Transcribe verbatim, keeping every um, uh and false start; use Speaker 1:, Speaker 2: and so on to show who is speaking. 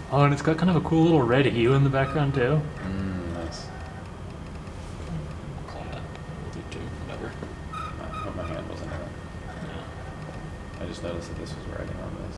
Speaker 1: Oh, and it's got kind of a cool little red hue in the background too.
Speaker 2: Mm, nice.
Speaker 1: We'll call that. We'll do two, whatever.
Speaker 2: I hope my hand wasn't in it.
Speaker 1: Yeah.
Speaker 2: I just noticed that this was writing on this.